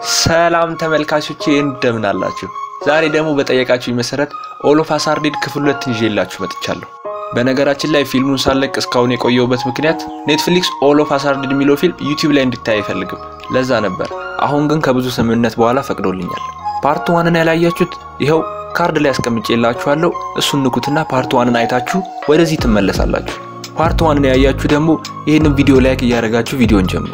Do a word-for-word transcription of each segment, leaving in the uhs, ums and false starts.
ሰላም ተመልካቾቼ እንደምን አላችሁ? ዛሬ ደግሞ በጠየቃችሁኝ መሰረት ኦል ኦፍ አስ አር ዴድ ክፍል ሁለት ይዤላችሁ መጥቻለሁ። በነገራችን ላይ ፊልሙን ሳለቅ እስካሁን የቆየውበት ምክንያት ኔትፍሊክስ ኦል ኦፍ አስ አር ዴድ የሚለው ፊልም ዩቲዩብ ላይ እንዲታይ አይፈልግም። ለዛ ነበር። አሁን ግን ከብዙ ስምምነት በኋላ ፈቅዶልኛል። ፓርት ዋንን ያላያችሁት ይሄው ካርድ ላይ አስቀምጬላችኋለሁ። እሱን ንኩትና ፓርት ዋንን አይታችሁ ወደዚህ ትመለሳላችሁ። ፓርት ዋንን ያያችሁ ደግሞ ይሄንን ቪዲዮ ላይክ እያደረጋችሁ ቪዲዮን ጀምሩ።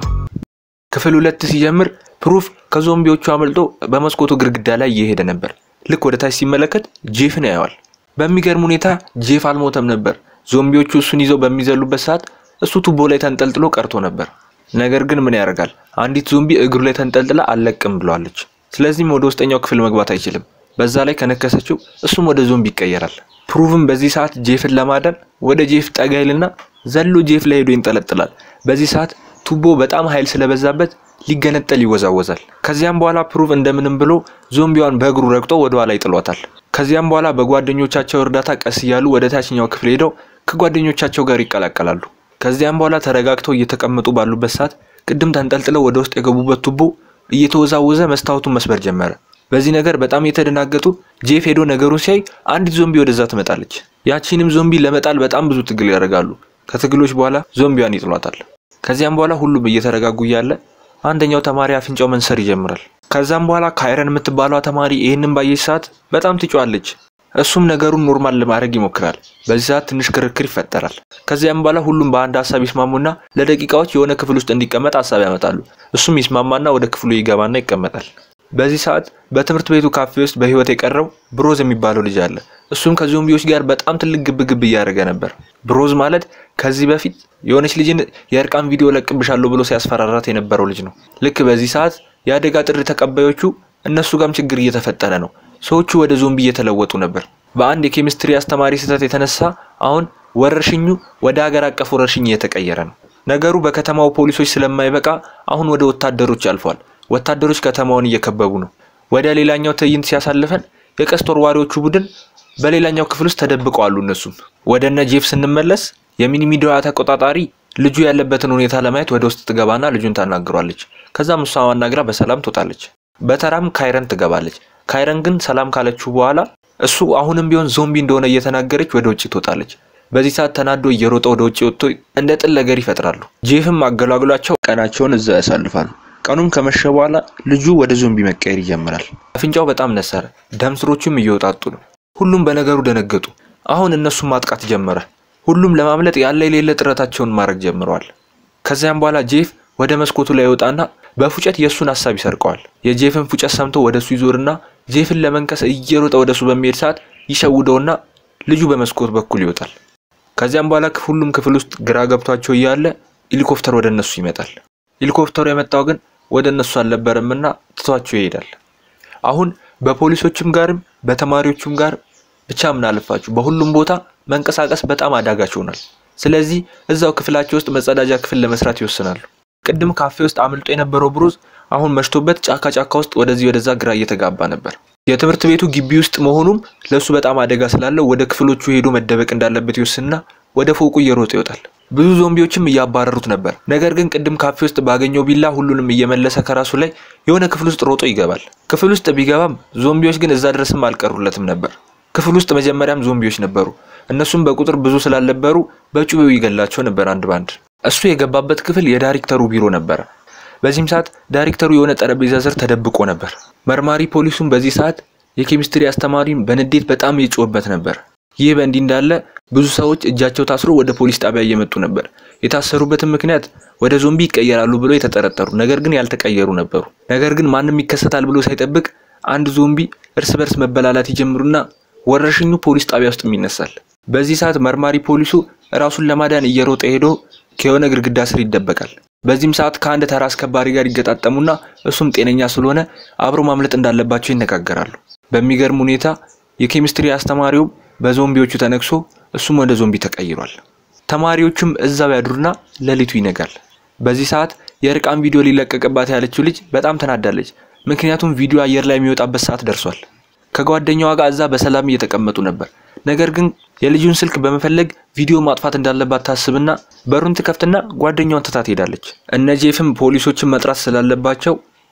ክፍል ሁለት ሲጀምር ፕሩፍ ከዞምቢዎቹ አመልጦ በመስኮቱ ግርግዳ ላይ እየሄደ ነበር። ልክ ወደ ታች ሲመለከት ጄፍን ያያዋል። በሚገርም ሁኔታ ጄፍ አልሞተም ነበር። ዞምቢዎቹ እሱን ይዘው በሚዘሉበት ሰዓት እሱ ቱቦ ላይ ተንጠልጥሎ ቀርቶ ነበር። ነገር ግን ምን ያደርጋል? አንዲት ዞምቢ እግሩ ላይ ተንጠልጥላ አለቅም ብሏለች። ስለዚህም ወደ ውስጠኛው ክፍል መግባት አይችልም። በዛ ላይ ከነከሰችው እሱም ወደ ዞምቢ ይቀየራል። ፕሩፍም በዚህ ሰዓት ጄፍን ለማዳን ወደ ጄፍ ጠጋይልና ዘሎ ጄፍ ላይ ሄዶ ይንጠለጥላል። በዚህ ሰዓት ቱቦ በጣም ኃይል ስለበዛበት ሊገነጠል ይወዛወዛል። ከዚያም በኋላ ፕሩፍ እንደምንም ብሎ ዞምቢዋን በእግሩ ረግጦ ወደ ኋላ ይጥሏታል። ከዚያም በኋላ በጓደኞቻቸው እርዳታ ቀስ ይያሉ ወደ ታችኛው ክፍል ሄደው ከጓደኞቻቸው ጋር ይቀላቀላሉ። ከዚያም በኋላ ተረጋግተው እየተቀመጡ ባሉበት ሰዓት ቅድም ተንጠልጥለው ወደ ውስጥ የገቡበት ቱቦ እየተወዛወዘ መስታወቱን መስበር ጀመረ። በዚህ ነገር በጣም የተደናገጡ ጄፍ ሄዶ ነገሩን ሲያይ አንዲት ዞምቢ ወደዛ ትመጣለች። ያቺንም ዞምቢ ለመጣል በጣም ብዙ ትግል ያደርጋሉ። ከትግሎች በኋላ ዞምቢዋን ይጥሏታል። ከዚያም በኋላ ሁሉም እየተረጋጉ ያለ አንደኛው ተማሪ አፍንጫው መንሰር ይጀምራል። ከዛም በኋላ ካይረን የምትባለው ተማሪ ይሄንን ባየች ሰዓት በጣም ትጫዋለች። እሱም ነገሩን ኖርማል ለማድረግ ይሞክራል። በዚህ ሰዓት ትንሽ ክርክር ይፈጠራል። ከዚያም በኋላ ሁሉም በአንድ ሐሳብ ይስማሙና ለደቂቃዎች የሆነ ክፍል ውስጥ እንዲቀመጥ ሐሳብ ያመጣሉ። እሱም ይስማማና ወደ ክፍሉ ይገባና ይቀመጣል። በዚህ ሰዓት በትምህርት ቤቱ ካፌ ውስጥ በህይወት የቀረው ብሮዝ የሚባለው ልጅ አለ። እሱም ከዞምቢዎች ጋር በጣም ትልቅ ግብግብ እያደረገ ነበር። ብሮዝ ማለት ከዚህ በፊት የሆነች ልጅን የእርቃን ቪዲዮ ለቅብሻለሁ ብሎ ሲያስፈራራት የነበረው ልጅ ነው። ልክ በዚህ ሰዓት የአደጋ ጥሪ ተቀባዮቹ እነሱ ጋርም ችግር እየተፈጠረ ነው። ሰዎቹ ወደ ዞምቢ እየተለወጡ ነበር። በአንድ የኬሚስትሪ አስተማሪ ስህተት የተነሳ አሁን ወረርሽኙ ወደ ሀገር አቀፍ ወረርሽኝ እየተቀየረ ነው። ነገሩ በከተማው ፖሊሶች ስለማይበቃ አሁን ወደ ወታደሮች አልፏል። ወታደሮች ከተማውን እየከበቡ ነው። ወደ ሌላኛው ትዕይንት ሲያሳልፈን የቀስት ወርዋሪዎቹ ቡድን በሌላኛው ክፍል ውስጥ ተደብቀው አሉ። እነሱም ወደነ ጄፍ ስንመለስ የሚኒሚዲዋ ተቆጣጣሪ ልጁ ያለበትን ሁኔታ ለማየት ወደ ውስጥ ትገባና ልጁን ታናግሯለች። ከዛም እሷ ማናግራ በሰላም ትወጣለች። በተራም ካይረን ትገባለች። ካይረን ግን ሰላም ካለችው በኋላ እሱ አሁንም ቢሆን ዞምቢ እንደሆነ እየተናገረች ወደ ውጪ ትወጣለች። በዚህ ሰዓት ተናዶ እየሮጠ ወደ ውጪ ወጥቶ እንደ ጥል ነገር ይፈጥራሉ። ጄፍም አገላግሏቸው ቀናቸውን እዛ ያሳልፋሉ። ቀኑም ከመሸ በኋላ ልጁ ወደ ዞምቢ መቀየር ይጀምራል። አፍንጫው በጣም ነሰረ። ደም ስሮቹም እየወጣጡ ነው። ሁሉም በነገሩ ደነገጡ። አሁን እነሱም ማጥቃት ጀመረ። ሁሉም ለማምለጥ ያለ የሌለ ጥረታቸውን ማድረግ ጀምረዋል። ከዚያም በኋላ ጄፍ ወደ መስኮቱ ላይ ይወጣና በፉጨት የሱን ሐሳብ ይሰርቀዋል። የጄፍን ፉጨት ሰምቶ ወደሱ ይዞርና ጄፍን ለመንከስ እየሮጠ ወደሱ በሚሄድ ሰዓት ይሸውደውና ልጁ በመስኮት በኩል ይወጣል። ከዚያም በኋላ ሁሉም ክፍል ውስጥ ግራ ገብቷቸው እያለ ሄሊኮፕተር ወደ እነሱ ይመጣል። ሄሊኮፕተሩ የመጣው ግን ወደ እነሱ አልነበረምና ትቷቸው ይሄዳል። አሁን በፖሊሶችም ጋርም በተማሪዎችም ጋር ብቻ ምን አለፋችሁ በሁሉም ቦታ መንቀሳቀስ በጣም አዳጋች ሆኗል። ስለዚህ እዛው ክፍላቸው ውስጥ መጸዳጃ ክፍል ለመስራት ይወስናሉ። ቅድም ካፌ ውስጥ አምልጦ የነበረው ብሮዝ አሁን መሽቶበት ጫካ ጫካ ውስጥ ወደዚህ ወደዛ ግራ እየተጋባ ነበር። የትምህርት ቤቱ ግቢ ውስጥ መሆኑም ለሱ በጣም አደጋ ስላለው ወደ ክፍሎቹ ሄዶ መደበቅ እንዳለበት ይወስንና ወደ ፎቁ እየሮጠ ይወጣል። ብዙ ዞምቢዎችም እያባረሩት ነበር። ነገር ግን ቅድም ካፌ ውስጥ ባገኘው ቢላ ሁሉንም እየመለሰ ከራሱ ላይ የሆነ ክፍል ውስጥ ሮጦ ይገባል። ክፍል ውስጥ ቢገባም ዞምቢዎች ግን እዛ ድረስም አልቀሩለትም ነበር። ክፍል ውስጥ መጀመሪያም ዞምቢዎች ነበሩ። እነሱም በቁጥር ብዙ ስላልነበሩ በጩቤው ይገላቸው ነበር አንድ ባንድ። እሱ የገባበት ክፍል የዳይሬክተሩ ቢሮ ነበር። በዚህም ሰዓት ዳይሬክተሩ የሆነ ጠረጴዛ ስር ተደብቆ ነበር። መርማሪ ፖሊሱም በዚህ ሰዓት የኬሚስትሪ አስተማሪን በንዴት በጣም ይጮህበት ነበር። ይህ በእንዲህ እንዳለ ብዙ ሰዎች እጃቸው ታስሮ ወደ ፖሊስ ጣቢያ እየመጡ ነበር። የታሰሩበትም ምክንያት ወደ ዞምቢ ይቀየራሉ ብሎ የተጠረጠሩ ነገር ግን ያልተቀየሩ ነበሩ። ነገር ግን ማንንም ይከሰታል ብሎ ሳይጠብቅ አንድ ዞምቢ እርስ በርስ መበላላት ይጀምሩና ወረርሽኙ ፖሊስ ጣቢያ ውስጥ ይነሳል። በዚህ ሰዓት መርማሪ ፖሊሱ ራሱን ለማዳን እየሮጠ ሄዶ ከሆነ ግድግዳ ስር ይደበቃል። በዚህም ሰዓት ከአንድ ተራ አስከባሪ ጋር ይገጣጠሙና እሱም ጤነኛ ስለሆነ አብሮ ማምለጥ እንዳለባቸው ይነጋገራሉ። በሚገርም ሁኔታ የኬሚስትሪ አስተማሪው በዞምቢዎቹ ተነክሶ እሱም ወደ ዞምቢ ተቀይሯል። ተማሪዎቹም እዛው ያድሩና ለሊቱ ይነጋል። በዚህ ሰዓት የርቃን ቪዲዮ ሊለቀቅባት ያለችው ልጅ በጣም ተናዳለች። ምክንያቱም ቪዲዮ አየር ላይ የሚወጣበት ሰዓት ደርሷል። ከጓደኛዋ ጋር እዛ በሰላም እየተቀመጡ ነበር። ነገር ግን የልጁን ስልክ በመፈለግ ቪዲዮ ማጥፋት እንዳለባት ታስብና በሩን ትከፍትና ጓደኛዋን ትታት ሄዳለች። እነ ጄፍም ፖሊሶችን መጥራት ስላለባቸው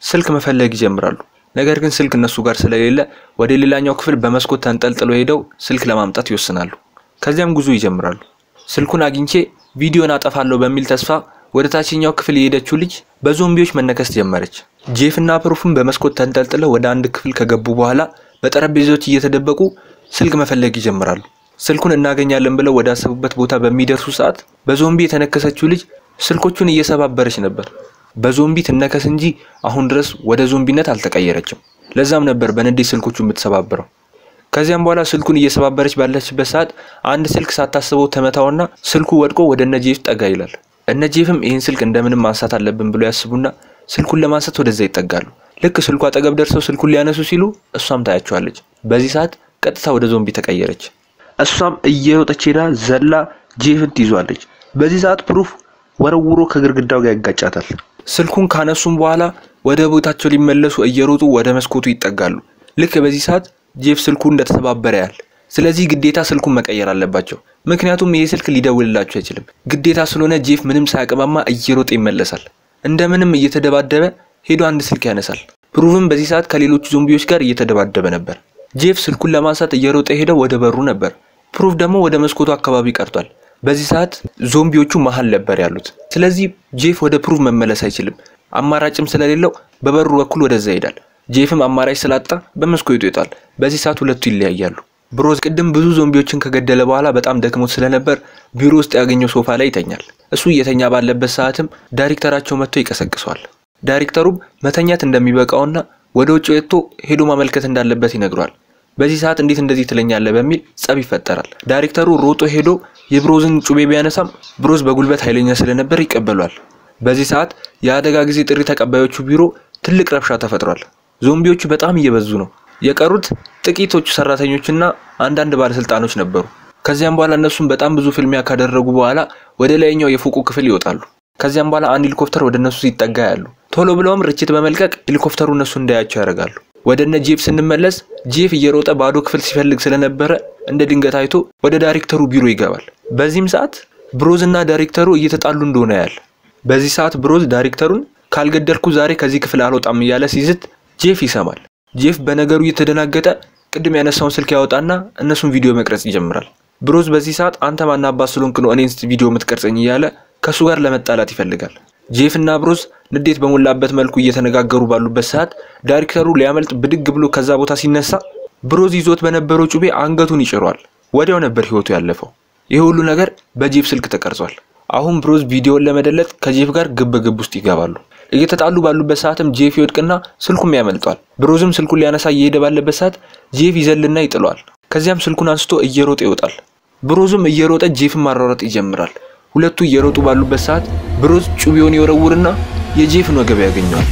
ስልክ መፈለግ ይጀምራሉ። ነገር ግን ስልክ እነሱ ጋር ስለሌለ ወደ ሌላኛው ክፍል በመስኮት ተንጠልጥለው ሄደው ስልክ ለማምጣት ይወስናሉ። ከዚያም ጉዞ ይጀምራሉ። ስልኩን አግኝቼ ቪዲዮን አጠፋለሁ በሚል ተስፋ ወደ ታችኛው ክፍል የሄደችው ልጅ በዞምቢዎች መነከስ ጀመረች። ጄፍ እና ፕሩፍም በመስኮት ተንጠልጥለው ወደ አንድ ክፍል ከገቡ በኋላ በጠረጴዛዎች እየተደበቁ ስልክ መፈለግ ይጀምራሉ። ስልኩን እናገኛለን ብለው ወደ አሰቡበት ቦታ በሚደርሱ ሰዓት በዞምቢ የተነከሰችው ልጅ ስልኮቹን እየሰባበረች ነበር። በዞምቢ ትነከስ እንጂ አሁን ድረስ ወደ ዞምቢነት አልተቀየረችም። ለዛም ነበር በንዴት ስልኮቹን የምትሰባበረው። ከዚያም በኋላ ስልኩን እየሰባበረች ባለችበት ሰዓት አንድ ስልክ ሳታስበው ተመታውና ስልኩ ወድቆ ወደ እነ ጄፍ ጠጋ ይላል። እነ ጄፍም ይህን ስልክ እንደምንም ማንሳት አለብን ብሎ ያስቡና ስልኩን ለማንሳት ወደዛ ይጠጋሉ። ልክ ስልኩ አጠገብ ደርሰው ስልኩን ሊያነሱ ሲሉ እሷም ታያቸዋለች። በዚህ ሰዓት ቀጥታ ወደ ዞምቢ ተቀየረች። እሷም እየሮጠች ሄዳ ዘላ ጄፍን ትይዟለች። በዚህ ሰዓት ፕሩፍ ወረውሮ ከግርግዳው ጋር ያጋጫታል። ስልኩን ካነሱም በኋላ ወደ ቦታቸው ሊመለሱ እየሮጡ ወደ መስኮቱ ይጠጋሉ። ልክ በዚህ ሰዓት ጄፍ ስልኩ እንደተሰባበረ ያል። ስለዚህ ግዴታ ስልኩን መቀየር አለባቸው። ምክንያቱም ይሄ ስልክ ሊደውልላቸው አይችልም። ግዴታ ስለሆነ ጄፍ ምንም ሳያቀማማ እየሮጠ ይመለሳል። እንደምንም እየተደባደበ ሄዶ አንድ ስልክ ያነሳል። ፕሩፍም በዚህ ሰዓት ከሌሎች ዞምቢዎች ጋር እየተደባደበ ነበር። ጄፍ ስልኩን ለማንሳት እየሮጠ ሄደው ወደ በሩ ነበር። ፕሩፍ ደግሞ ወደ መስኮቱ አካባቢ ቀርቷል። በዚህ ሰዓት ዞምቢዎቹ መሃል ነበር ያሉት። ስለዚህ ጄፍ ወደ ፕሩፍ መመለስ አይችልም። አማራጭም ስለሌለው በበሩ በኩል ወደዛ ይሄዳል። ጄፍም አማራጭ ስላጣ በመስኮቱ ይወጣል። በዚህ ሰዓት ሁለቱ ይለያያሉ። ብሮዝ ቅድም ብዙ ዞምቢዎችን ከገደለ በኋላ በጣም ደክሞት ስለነበር ቢሮ ውስጥ ያገኘው ሶፋ ላይ ይተኛል። እሱ እየተኛ ባለበት ሰዓትም ዳይሬክተራቸው መጥቶ ይቀሰቅሰዋል። ዳይሬክተሩም መተኛት እንደሚበቃውና ወደ ውጭ ወጥቶ ሄዶ ማመልከት እንዳለበት ይነግረዋል። በዚህ ሰዓት እንዴት እንደዚህ ትለኛለህ በሚል ጸብ ይፈጠራል። ዳይሬክተሩ ሮጦ ሄዶ የብሮዝን ጩቤ ቢያነሳም ብሮዝ በጉልበት ኃይለኛ ስለነበር ይቀበሏል። በዚህ ሰዓት የአደጋ ጊዜ ጥሪ ተቀባዮቹ ቢሮ ትልቅ ረብሻ ተፈጥሯል። ዞምቢዎቹ በጣም እየበዙ ነው። የቀሩት ጥቂቶቹ ሰራተኞችና አንዳንድ ባለስልጣኖች ነበሩ። ከዚያም በኋላ እነሱም በጣም ብዙ ፍልሚያ ካደረጉ በኋላ ወደ ላይኛው የፎቁ ክፍል ይወጣሉ። ከዚያም በኋላ አንድ ሄሊኮፕተር ወደ እነሱ ሲጠጋ ያሉ። ቶሎ ብለውም ርችት በመልቀቅ ሄሊኮፕተሩ እነሱ እንዳያቸው ያደርጋሉ። ወደነ ጄፍ ስንመለስ ጄፍ እየሮጠ ባዶ ክፍል ሲፈልግ ስለነበረ እንደ ድንገት አይቶ ወደ ዳይሬክተሩ ቢሮ ይገባል። በዚህም ሰዓት ብሮዝ እና ዳይሬክተሩ እየተጣሉ እንደሆነ ያያል። በዚህ ሰዓት ብሮዝ ዳይሬክተሩን ካልገደልኩ ዛሬ ከዚህ ክፍል አልወጣም እያለ ሲዝት ጄፍ ይሰማል። ጄፍ በነገሩ እየተደናገጠ ቅድም ያነሳውን ስልክ ያወጣና እነሱን ቪዲዮ መቅረጽ ይጀምራል። ብሮዝ በዚህ ሰዓት አንተ ማን አባስ ስለሆንክ ነው እኔን ቪዲዮ የምትቀርጸኝ እያለ ከሱ ጋር ለመጣላት ይፈልጋል። ጄፍ እና ብሮዝ ንዴት በሞላበት መልኩ እየተነጋገሩ ባሉበት ሰዓት ዳይሬክተሩ ሊያመልጥ ብድግ ብሎ ከዛ ቦታ ሲነሳ ብሮዝ ይዞት በነበረው ጩቤ አንገቱን ይጭሯል። ወዲያው ነበር ህይወቱ ያለፈው። ይሄ ሁሉ ነገር በጄፍ ስልክ ተቀርጿል። አሁን ብሮዝ ቪዲዮን ለመደለት ከጄፍ ጋር ግብ ግብ ውስጥ ይገባሉ። እየተጣሉ ባሉበት ሰዓትም ጄፍ ይወድቅና ስልኩም ያመልጣል። ብሮዝም ስልኩን ሊያነሳ እየሄደ ባለበት ሰዓት ጄፍ ይዘልና ይጥለዋል። ከዚያም ስልኩን አንስቶ እየሮጠ ይወጣል። ብሮዝም እየሮጠ ጄፍን ማራራጥ ይጀምራል። ሁለቱ እየሮጡ ባሉበት ሰዓት ብሮዝ ጩቤውን ይወረውርና የጄፍን ወገብ ያገኘዋል።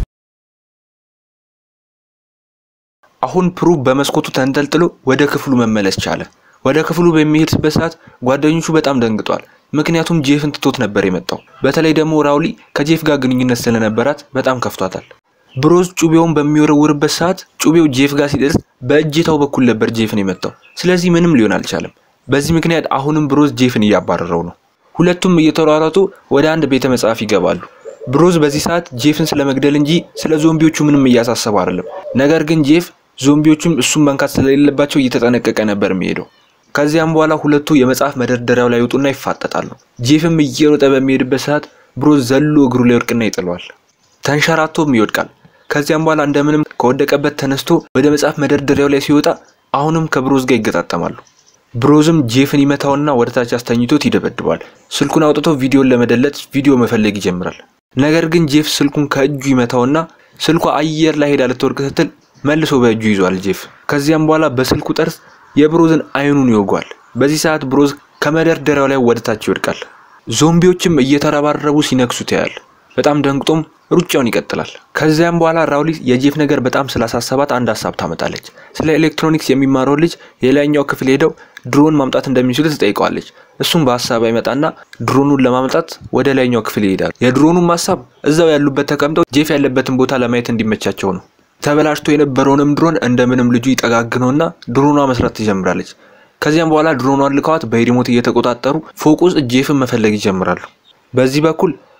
አሁን ፕሩፍ በመስኮቱ ተንጠልጥሎ ወደ ክፍሉ መመለስ ቻለ። ወደ ክፍሉ በሚሄድበት ሰዓት ጓደኞቹ በጣም ደንግጧል። ምክንያቱም ጄፍን ትቶት ነበር የመጣው። በተለይ ደግሞ ራውሊ ከጄፍ ጋር ግንኙነት ስለነበራት በጣም ከፍቷታል። ብሮዝ ጩቤውን በሚወረውርበት ሰዓት ጩቤው ጄፍ ጋር ሲደርስ በእጅታው በኩል ነበር ጄፍን የመጣው። ስለዚህ ምንም ሊሆን አልቻለም። በዚህ ምክንያት አሁንም ብሮዝ ጄፍን እያባረረው ነው። ሁለቱም እየተሯሯጡ ወደ አንድ ቤተ መጻሕፍት ይገባሉ። ብሮዝ በዚህ ሰዓት ጄፍን ስለመግደል እንጂ ስለ ዞምቢዎቹ ምንም እያሳሰበ አይደለም። ነገር ግን ጄፍ ዞምቢዎቹም እሱን መንካት ስለሌለባቸው እየተጠነቀቀ ነበር የሚሄደው። ከዚያም በኋላ ሁለቱ የመጽሐፍ መደርደሪያው ላይ ወጡና ይፋጠጣሉ። ጄፍም እየሮጠ በሚሄድበት ሰዓት ብሮዝ ዘሎ እግሩ ላይ ወድቅና ይጥለዋል። ተንሸራቶም ይወድቃል። ከዚያም በኋላ እንደምንም ከወደቀበት ተነስቶ ወደ መጽሐፍ መደርደሪያው ላይ ሲወጣ አሁንም ከብሮዝ ጋር ይገጣጠማሉ። ብሮዝም ጄፍን ይመታውና ወደ ታች አስተኝቶት ይደበድባል። ስልኩን አውጥቶ ቪዲዮን ለመደለት ቪዲዮ መፈለግ ይጀምራል። ነገር ግን ጄፍ ስልኩን ከእጁ ይመታውና ስልኳ አየር ላይ ሄዳ ልትወርቅ ስትል መልሶ በእጁ ይዟል ጄፍ። ከዚያም በኋላ በስልኩ ጠርዝ የብሮዝን አይኑን ይወጋል። በዚህ ሰዓት ብሮዝ ከመደርደሪያው ላይ ወደ ታች ይወድቃል። ዞምቢዎችም እየተረባረቡ ሲነክሱት ያያል። በጣም ደንግጦም ሩጫውን ይቀጥላል። ከዚያም በኋላ ራውሊ የጄፍ ነገር በጣም ስላሳሰባት አንድ ሐሳብ ታመጣለች። ስለ ኤሌክትሮኒክስ የሚማረው ልጅ የላይኛው ክፍል ሄደው ድሮን ማምጣት እንደሚችሉ ትጠይቀዋለች። እሱም በሐሳብ አይመጣና ድሮኑን ለማምጣት ወደ ላይኛው ክፍል ይሄዳል። የድሮኑም ሐሳብ እዛው ያሉበት ተቀምጠው ጄፍ ያለበትን ቦታ ለማየት እንዲመቻቸው ነው። ተበላሽቶ የነበረውንም ድሮን እንደምንም ልጁ ይጠጋግነውና ድሮኗ መስራት ትጀምራለች። ከዚያም በኋላ ድሮኗን ልከዋት በሪሞት እየተቆጣጠሩ ፎቅ ውስጥ ጄፍን መፈለግ ይጀምራሉ። በዚህ በኩል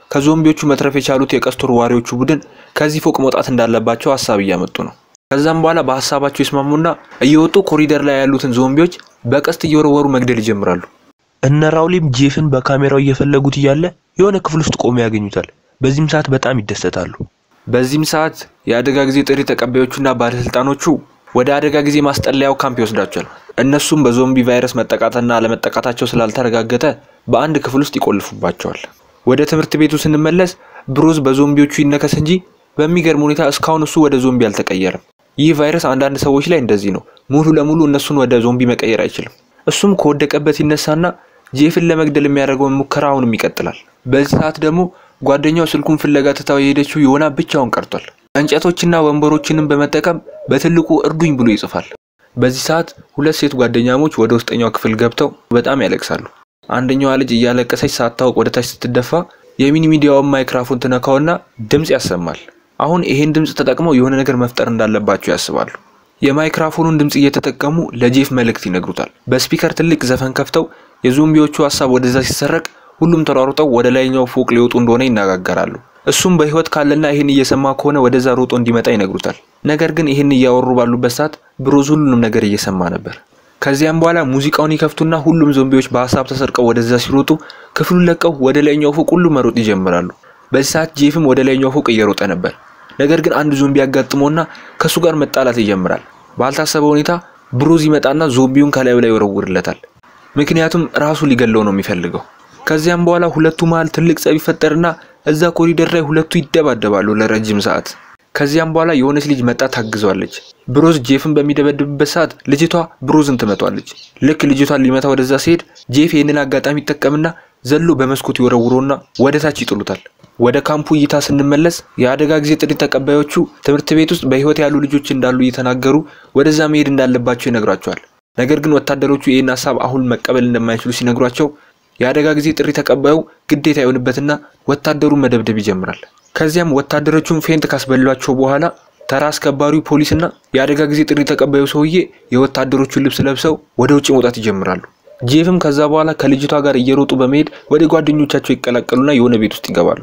ከዞምቢዎቹ መትረፍ የቻሉት የቀስት ወርዋሪዎቹ ቡድን ከዚህ ፎቅ መውጣት እንዳለባቸው ሐሳብ እያመጡ ነው። ከዛም በኋላ በሐሳባቸው ይስማሙና እየወጡ ኮሪደር ላይ ያሉትን ዞምቢዎች በቀስት እየወረወሩ መግደል ይጀምራሉ። እነ ራውሊም ጄፍን በካሜራው እየፈለጉት እያለ የሆነ ክፍል ውስጥ ቆመው ያገኙታል። በዚህም ሰዓት በጣም ይደሰታሉ። በዚህም ሰዓት የአደጋ ጊዜ ጥሪ ተቀባዮቹና ባለስልጣኖቹ ወደ አደጋ ጊዜ ማስጠለያው ካምፕ ይወስዳቸዋል። እነሱም በዞምቢ ቫይረስ መጠቃትና አለመጠቃታቸው ስላልተረጋገጠ በአንድ ክፍል ውስጥ ይቆልፉባቸዋል። ወደ ትምህርት ቤቱ ስንመለስ ብሩዝ በዞምቢዎቹ ይነከስ እንጂ በሚገርም ሁኔታ እስካሁን እሱ ወደ ዞምቢ አልተቀየረም። ይህ ቫይረስ አንዳንድ ሰዎች ላይ እንደዚህ ነው፣ ሙሉ ለሙሉ እነሱን ወደ ዞምቢ መቀየር አይችልም። እሱም ከወደቀበት ይነሳና ጄፍን ለመግደል የሚያደርገውን ሙከራ አሁንም ይቀጥላል። በዚህ ሰዓት ደግሞ ጓደኛው ስልኩን ፍለጋ ትታው የሄደችው ዮና ብቻውን ቀርቷል። እንጨቶችና ወንበሮችንም በመጠቀም በትልቁ እርዱኝ ብሎ ይጽፋል። በዚህ ሰዓት ሁለት ሴት ጓደኛሞች ወደ ውስጠኛው ክፍል ገብተው በጣም ያለቅሳሉ። አንደኛዋ ልጅ እያለቀሰች ሳታውቅ ወደ ታች ስትደፋ የሚኒ ሚዲያውን ማይክሮፎን ትነካውና ድምጽ ያሰማል። አሁን ይሄን ድምጽ ተጠቅመው የሆነ ነገር መፍጠር እንዳለባቸው ያስባሉ። የማይክሮፎኑን ድምጽ እየተጠቀሙ ለጄፍ መልእክት ይነግሩታል። በስፒከር ትልቅ ዘፈን ከፍተው የዞምቢዎቹ ሐሳብ ወደዛ ሲሰረቅ ሁሉም ተሯሩጠው ወደ ላይኛው ፎቅ ሊወጡ እንደሆነ ይናጋገራሉ። እሱም በህይወት ካለና ይሄን እየሰማ ከሆነ ወደዛ ሮጦ እንዲመጣ ይነግሩታል። ነገር ግን ይሄን እያወሩ ባሉበት ሰዓት ብሩዝ ሁሉንም ነገር እየሰማ ነበር። ከዚያም በኋላ ሙዚቃውን ይከፍቱና ሁሉም ዞምቢዎች በሐሳብ ተሰርቀው ወደዛ ሲሮጡ ክፍሉን ለቀው ወደ ላይኛው ፎቅ ሁሉ መሮጥ ይጀምራሉ። በዚህ ሰዓት ጄፍም ወደ ላይኛው ፎቅ እየሮጠ ነበር። ነገር ግን አንድ ዞምቢ ያጋጥመውና ከሱ ጋር መጣላት ይጀምራል። ባልታሰበ ሁኔታ ብሩዝ ይመጣና ዞምቢውን ከላዩ ላይ ይወረውርለታል። ምክንያቱም ራሱ ሊገለው ነው የሚፈልገው። ከዚያም በኋላ ሁለቱ መሃል ትልቅ ጸብ ይፈጠርና እዛ ኮሪደር ላይ ሁለቱ ይደባደባሉ ለረጅም ሰዓት። ከዚያም በኋላ የሆነች ልጅ መጣ ታግዘዋለች። ብሩዝ ጄፍን በሚደበድብበት ሰዓት ልጅቷ ብሩዝን ትመታዋለች። ልክ ልጅቷን ሊመታ ወደዛ ሲሄድ ጄፍ ይሄንን አጋጣሚ ይጠቀምና ዘሎ በመስኮት ይወረውሮና ወደ ታች ይጥሉታል። ወደ ካምፑ እይታ ስንመለስ የአደጋ ጊዜ ጥሪ ተቀባዮቹ ትምህርት ቤት ውስጥ በህይወት ያሉ ልጆች እንዳሉ እየተናገሩ ወደዛ መሄድ እንዳለባቸው ይነግሯቸዋል። ነገር ግን ወታደሮቹ ይሄን ሐሳብ አሁን መቀበል እንደማይችሉ ሲነግሯቸው የአደጋ ጊዜ ጥሪ ተቀባዩ ግዴታ ይሆንበትና ወታደሩን መደብደብ ይጀምራል። ከዚያም ወታደሮቹን ፌንት ካስበሏቸው በኋላ ተራ አስከባሪው ፖሊስና የአደጋ ጊዜ ጥሪ ተቀባዩ ሰውዬ የወታደሮቹን ልብስ ለብሰው ወደ ውጭ መውጣት ይጀምራሉ። ጄፍም ከዛ በኋላ ከልጅቷ ጋር እየሮጡ በመሄድ ወደ ጓደኞቻቸው ይቀላቀሉና የሆነ ቤት ውስጥ ይገባሉ።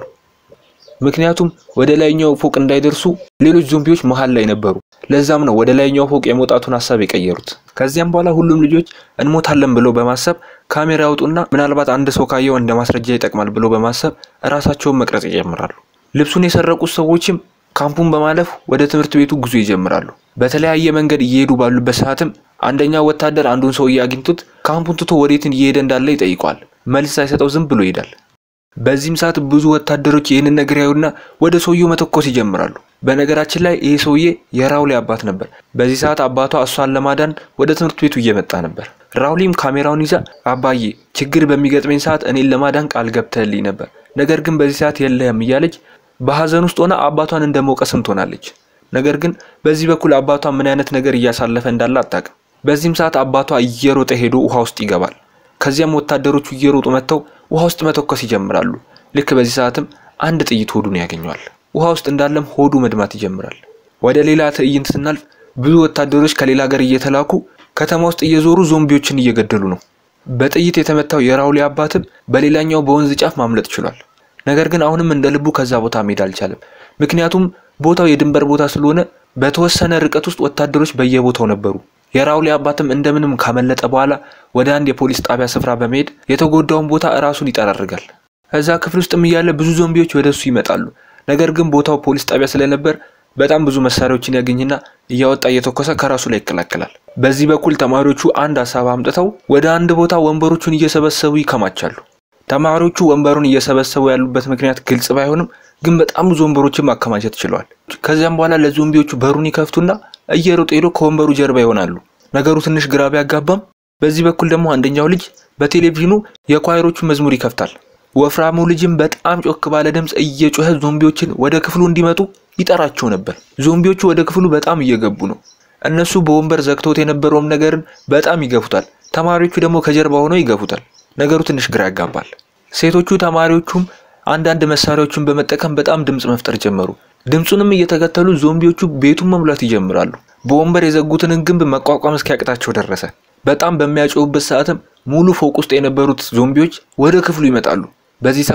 ምክንያቱም ወደ ላይኛው ፎቅ እንዳይደርሱ ሌሎች ዞምቢዎች መሃል ላይ ነበሩ። ለዛም ነው ወደ ላይኛው ፎቅ የመውጣቱን ሐሳብ የቀየሩት። ከዚያም በኋላ ሁሉም ልጆች እንሞታለን ብለው በማሰብ ካሜራ ያወጡና ምናልባት አንድ ሰው ካየው እንደ ማስረጃ ይጠቅማል ብለው በማሰብ ራሳቸውን መቅረጽ ይጀምራሉ። ልብሱን የሰረቁት ሰዎችም ካምፑን በማለፍ ወደ ትምህርት ቤቱ ጉዞ ይጀምራሉ። በተለያየ መንገድ እየሄዱ ባሉበት ሰዓትም አንደኛው ወታደር አንዱን ሰውዬ አግኝቶት ካምፑን ትቶ ወዴት እየሄደ እንዳለ ይጠይቀዋል። መልስ ሳይሰጠው ዝም ብሎ ይሄዳል። በዚህም ሰዓት ብዙ ወታደሮች ይሄንን ነገር ያዩና ወደ ሰውየው መተኮስ ይጀምራሉ። በነገራችን ላይ ይሄ ሰውዬ የራውሊ አባት ነበር። በዚህ ሰዓት አባቷ እሷን ለማዳን ወደ ትምህርት ቤቱ እየመጣ ነበር። ራውሊም ካሜራውን ይዛ አባዬ ችግር በሚገጥመኝ ሰዓት እኔን ለማዳን ቃል ገብተህልኝ ነበር፣ ነገር ግን በዚህ ሰዓት የለህም እያለች በሐዘን ውስጥ ሆና አባቷን እንደሞቀስም ትሆናለች። ነገር ግን በዚህ በኩል አባቷ ምን አይነት ነገር እያሳለፈ እንዳለ አጣቀም። በዚህም ሰዓት አባቷ እየሮጠ ሄዶ ውሃ ውስጥ ይገባል። ከዚያም ወታደሮቹ እየሮጡ መጥተው ውሃ ውስጥ መተኮስ ይጀምራሉ። ልክ በዚህ ሰዓትም አንድ ጥይት ሆዱን ያገኘዋል። ውሃ ውስጥ እንዳለም ሆዱ መድማት ይጀምራል። ወደ ሌላ ትዕይንት ስናልፍ ብዙ ወታደሮች ከሌላ ሀገር እየተላኩ ከተማ ውስጥ እየዞሩ ዞምቢዎችን እየገደሉ ነው። በጥይት የተመታው የራውሊ አባትም በሌላኛው በወንዝ ጫፍ ማምለጥ ችሏል። ነገር ግን አሁንም እንደ ልቡ ከዛ ቦታ መሄድ አልቻለም። ምክንያቱም ቦታው የድንበር ቦታ ስለሆነ በተወሰነ ርቀት ውስጥ ወታደሮች በየቦታው ነበሩ። የራውሊ አባትም እንደምንም ካመለጠ በኋላ ወደ አንድ የፖሊስ ጣቢያ ስፍራ በመሄድ የተጎዳውን ቦታ ራሱን ይጠራርጋል። እዛ ክፍል ውስጥም እያለ ብዙ ዞምቢዎች ወደሱ ይመጣሉ። ነገር ግን ቦታው ፖሊስ ጣቢያ ስለነበር በጣም ብዙ መሳሪያዎችን ያገኝና እያወጣ እየተኮሰ ከራሱ ላይ ይከላከላል። በዚህ በኩል ተማሪዎቹ አንድ ሐሳብ አምጥተው ወደ አንድ ቦታ ወንበሮቹን እየሰበሰቡ ይከማቻሉ። ተማሪዎቹ ወንበሩን እየሰበሰቡ ያሉበት ምክንያት ግልጽ ባይሆንም ግን በጣም ብዙ ወንበሮችን ማከማቸት ችለዋል። ከዚያም በኋላ ለዞምቢዎቹ በሩን ይከፍቱና እየሮጡ ሄዶ ከወንበሩ ጀርባ ይሆናሉ። ነገሩ ትንሽ ግራ ቢያጋባም በዚህ በኩል ደግሞ አንደኛው ልጅ በቴሌቪዥኑ የኳይሮቹ መዝሙር ይከፍታል። ወፍራሙ ልጅም በጣም ጮክ ባለ ድምጽ እየጮኸ ዞምቢዎችን ወደ ክፍሉ እንዲመጡ ይጠራቸው ነበር። ዞምቢዎቹ ወደ ክፍሉ በጣም እየገቡ ነው። እነሱ በወንበር ዘግተውት የነበረውም ነገርን በጣም ይገፉታል። ተማሪዎቹ ደግሞ ከጀርባ ሆነው ይገፉታል። ነገሩ ትንሽ ግራ ያጋባል። ሴቶቹ ተማሪዎቹም አንዳንድ መሳሪያዎችን በመጠቀም በጣም ድምጽ መፍጠር ጀመሩ። ድምጹንም እየተከተሉ ዞምቢዎቹ ቤቱን መሙላት ይጀምራሉ። በወንበር የዘጉትን ግንብ መቋቋም እስኪያቅታቸው ደረሰ። በጣም በሚያጮሁበት ሰዓትም ሙሉ ፎቅ ውስጥ የነበሩት ዞምቢዎች ወደ ክፍሉ ይመጣሉ። በዚህ ሰዓት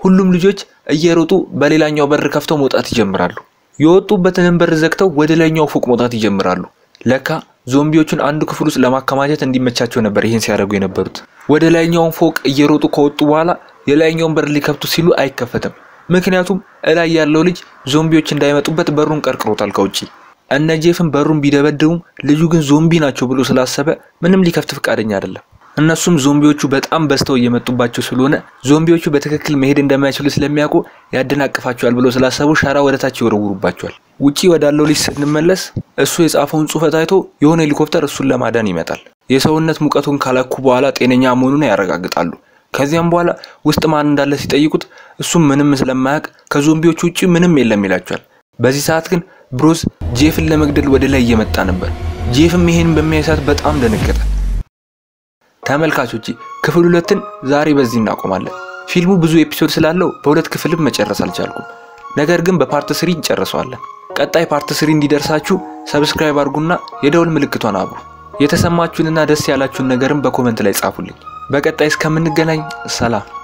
ሁሉም ልጆች እየሮጡ በሌላኛው በር ከፍተው መውጣት ይጀምራሉ። የወጡበትን በር ዘግተው ወደ ላይኛው ፎቅ መውጣት ይጀምራሉ። ለካ ዞምቢዎቹን አንዱ ክፍል ውስጥ ለማከማቸት እንዲመቻቸው ነበር ይሄን ሲያደርጉ የነበሩት። ወደ ላይኛው ፎቅ እየሮጡ ከወጡ በኋላ የላይኛውን በር ሊከፍቱ ሲሉ አይከፈትም። ምክንያቱም እላይ ያለው ልጅ ዞምቢዎች እንዳይመጡበት በሩን ቀርቅሮታል ከውጪ። እነ ጄፍን በሩን ቢደበድቡም ልጁ ግን ዞምቢ ናቸው ብሎ ስላሰበ ምንም ሊከፍት ፍቃደኛ አይደለም። እነሱም ዞምቢዎቹ በጣም በስተው እየመጡባቸው ስለሆነ ዞምቢዎቹ በትክክል መሄድ እንደማይችሉ ስለሚያውቁ ያደናቅፋቸዋል ብሎ ስላሰቡ ሻራ ወደታች ይወረውሩባቸዋል። ውጪ ወዳለው ልጅ ስንመለስ እሱ የጻፈውን ጽሑፍ ታይቶ የሆነ ሄሊኮፕተር እሱን ለማዳን ይመጣል። የሰውነት ሙቀቱን ካለኩ በኋላ ጤነኛ መሆኑን ያረጋግጣሉ። ከዚያም በኋላ ውስጥ ማን እንዳለ ሲጠይቁት እሱም ምንም ስለማያውቅ ከዞምቢዎቹ ውጪ ምንም የለም ይላቸዋል። በዚህ ሰዓት ግን ብሩስ ጄፍን ለመግደል ወደ ላይ እየመጣ ነበር። ጄፍም ይሄን በሚያይ ሰዓት በጣም ደነገጠ። ተመልካቾች ክፍል ሁለትን ዛሬ በዚህ እናቆማለን። ፊልሙ ብዙ ኤፒሶድ ስላለው በሁለት ክፍልም መጨረስ አልቻልኩም። ነገር ግን በፓርት ስሪ እንጨርሰዋለን። ቀጣይ ፓርት ስሪ እንዲደርሳችሁ ሰብስክራይብ አድርጉና የደውል ምልክቷን አብሩ። የተሰማችሁንና ደስ ያላችሁን ነገርም በኮሜንት ላይ ጻፉልኝ። በቀጣይ እስከምንገናኝ ሰላም።